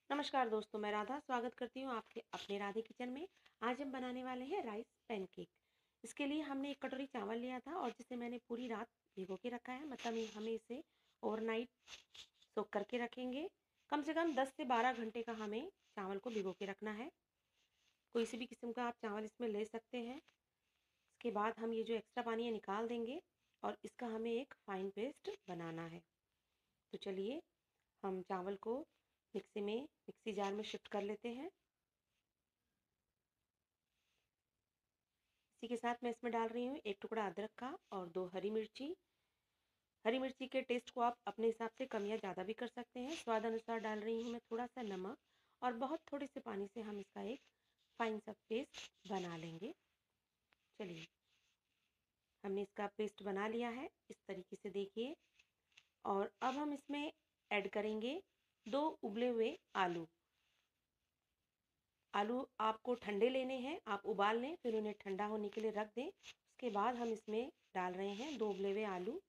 नमस्कार दोस्तों, मैं राधा स्वागत करती हूँ आपके अपने राधे किचन में। आज हम बनाने वाले हैं राइस पैनकेक। इसके लिए हमने 1 कटोरी चावल लिया था और जिसे मैंने पूरी रात भिगो के रखा है। मतलब हमें इसे ओवरनाइट सोक करके रखेंगे। कम से कम 10 से 12 घंटे का हमें चावल को भिगो के रखना है। कोई सी भी किस्म का आप चावल इसमें ले सकते हैं। इसके बाद हम ये जो एक्स्ट्रा पानी है निकाल देंगे और इसका हमें एक फाइन पेस्ट बनाना है। तो चलिए हम चावल को मिक्सी जार में शिफ्ट कर लेते हैं। इसी के साथ मैं इसमें डाल रही हूँ 1 टुकड़ा अदरक का और 2 हरी मिर्ची। हरी मिर्ची के टेस्ट को आप अपने हिसाब से कम या ज़्यादा भी कर सकते हैं। स्वाद अनुसार डाल रही हूँ मैं थोड़ा सा नमक और बहुत थोड़े से पानी से हम इसका एक फाइन सा पेस्ट बना लेंगे। चलिए, हमने इसका पेस्ट बना लिया है इस तरीके से, देखिए। और अब हम इसमें ऐड करेंगे 2 उबले हुए आलू। आलू आपको ठंडे लेने हैं, आप उबाल लें, फिर उन्हें ठंडा होने के लिए रख दें। उसके बाद हम इसमें डाल रहे हैं 2 उबले हुए आलू।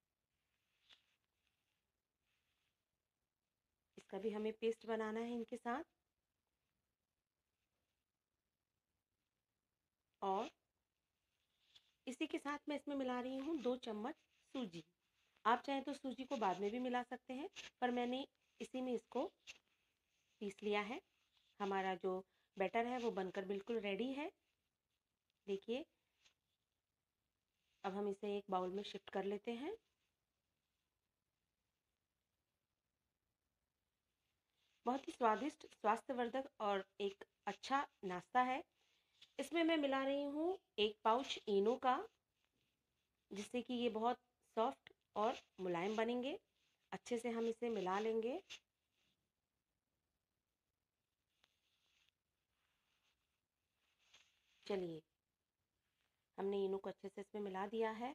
इसका भी हमें पेस्ट बनाना है इनके साथ। और इसी के साथ मैं इसमें मिला रही हूँ 2 चम्मच सूजी। आप चाहें तो सूजी को बाद में भी मिला सकते हैं, पर मैंने इसी में इसको पीस लिया है। हमारा जो बैटर है वो बनकर बिल्कुल रेडी है, देखिए। अब हम इसे एक बाउल में शिफ्ट कर लेते हैं। बहुत ही स्वादिष्ट, स्वास्थ्यवर्धक और एक अच्छा नाश्ता है। इसमें मैं मिला रही हूँ 1 पाउच इनो का, जिससे कि ये बहुत सॉफ्ट और मुलायम बनेंगे। अच्छे से हम इसे मिला लेंगे। चलिए, हमने इनो को अच्छे से इसमें मिला दिया है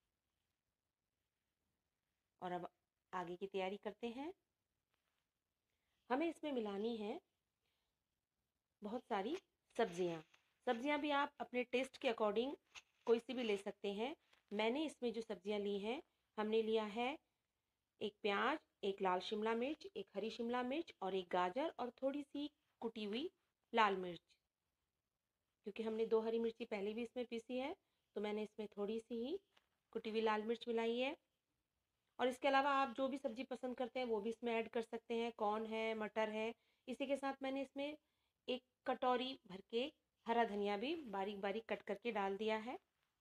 और अब आगे की तैयारी करते हैं। हमें इसमें मिलानी है बहुत सारी सब्जियां। सब्जियां भी आप अपने टेस्ट के अकॉर्डिंग कोई सी भी ले सकते हैं। मैंने इसमें जो सब्जियां ली हैं, हमने लिया है 1 प्याज, 1 लाल शिमला मिर्च, 1 हरी शिमला मिर्च और 1 गाजर और थोड़ी सी कुटी हुई लाल मिर्च। क्योंकि हमने 2 हरी मिर्ची पहले भी इसमें पीसी है, तो मैंने इसमें थोड़ी सी ही कुटी हुई लाल मिर्च मिलाई है। और इसके अलावा आप जो भी सब्जी पसंद करते हैं वो भी इसमें ऐड कर सकते हैं। कॉर्न है, मटर है। इसी के साथ मैंने इसमें 1 कटोरी भर के हरा धनिया भी बारीक बारीक कट करके डाल दिया है।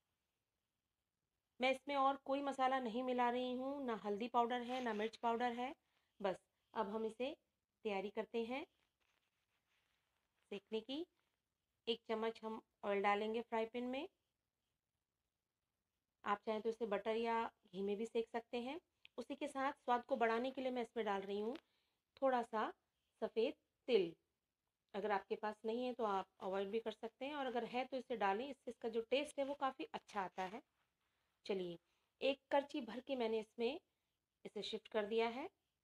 मैं इसमें और कोई मसाला नहीं मिला रही हूँ, ना हल्दी पाउडर है, ना मिर्च पाउडर है। बस अब हम इसे तैयारी करते हैं सेकने की। 1 चम्मच हम ऑयल डालेंगे फ्राई पैन में। आप चाहें तो इसे बटर या घी में भी सेक सकते हैं। उसी के साथ स्वाद को बढ़ाने के लिए मैं इसमें डाल रही हूँ थोड़ा सा सफ़ेद तिल। अगर आपके पास नहीं है तो आप अवॉइड भी कर सकते हैं, और अगर है तो इसे डालें, इससे इसका जो टेस्ट है वो काफ़ी अच्छा आता है। चलिए, 1 करछी भर के मैंने इसमें इसे शिफ्ट कर दिया है।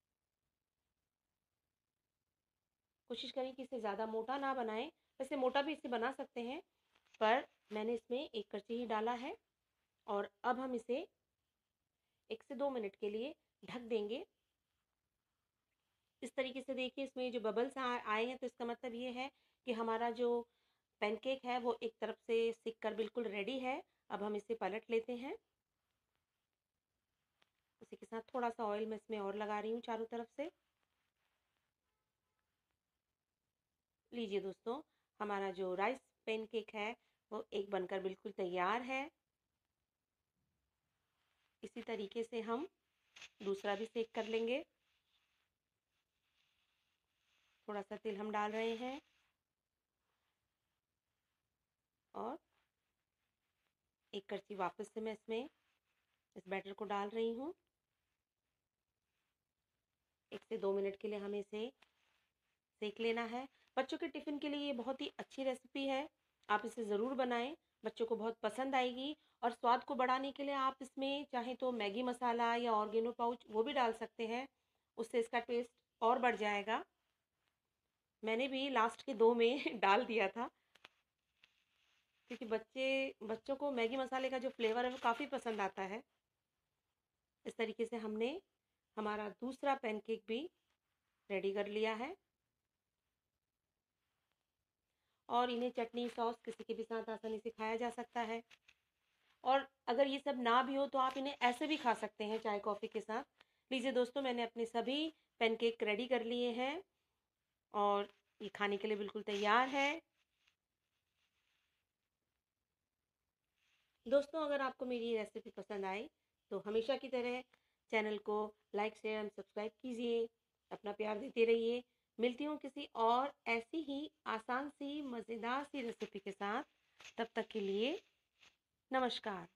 कोशिश करें कि इसे ज़्यादा मोटा ना बनाएं। वैसे मोटा भी इसे बना सकते हैं, पर मैंने इसमें 1 करछी ही डाला है। और अब हम इसे 1 से 2 मिनट के लिए ढक देंगे। इस तरीके से देखिए, इसमें जो बबल्स आए हैं, तो इसका मतलब ये है कि हमारा जो पैनकेक है वो एक तरफ से सिक कर बिल्कुल रेडी है। अब हम इसे पलट लेते हैं। उसी के साथ थोड़ा सा ऑयल मैं इसमें और लगा रही हूँ चारों तरफ से। लीजिए दोस्तों, हमारा जो राइस पैनकेक है वो एक बनकर बिल्कुल तैयार है। इसी तरीके से हम दूसरा भी सेक कर लेंगे। थोड़ा सा तेल हम डाल रहे हैं और 1 करछी वापस से मैं इसमें इस बैटर को डाल रही हूँ। 1 से 2 मिनट के लिए हमें इसे सेक लेना है। बच्चों के टिफ़िन के लिए ये बहुत ही अच्छी रेसिपी है। आप इसे ज़रूर बनाएं, बच्चों को बहुत पसंद आएगी। और स्वाद को बढ़ाने के लिए आप इसमें चाहें तो मैगी मसाला या ऑर्गेनो पाउच वो भी डाल सकते हैं, उससे इसका टेस्ट और बढ़ जाएगा। मैंने भी लास्ट के 2 में डाल दिया था, क्योंकि बच्चों को मैगी मसाले का जो फ्लेवर है वो काफ़ी पसंद आता है। इस तरीके से हमने हमारा दूसरा पैनकेक भी रेडी कर लिया है। और इन्हें चटनी सॉस किसी के भी साथ आसानी से खाया जा सकता है। और अगर ये सब ना भी हो तो आप इन्हें ऐसे भी खा सकते हैं चाय कॉफ़ी के साथ। लीजिए दोस्तों, मैंने अपने सभी पैनकेक रेडी कर लिए हैं और ये खाने के लिए बिल्कुल तैयार है। दोस्तों, अगर आपको मेरी ये रेसिपी पसंद आई तो हमेशा की तरह चैनल को लाइक शेयर एंड सब्सक्राइब कीजिए। अपना प्यार देते रहिए। मिलती हूँ किसी और ऐसी ही आसान सी मज़ेदार सी रेसिपी के साथ। तब तक के लिए नमस्कार।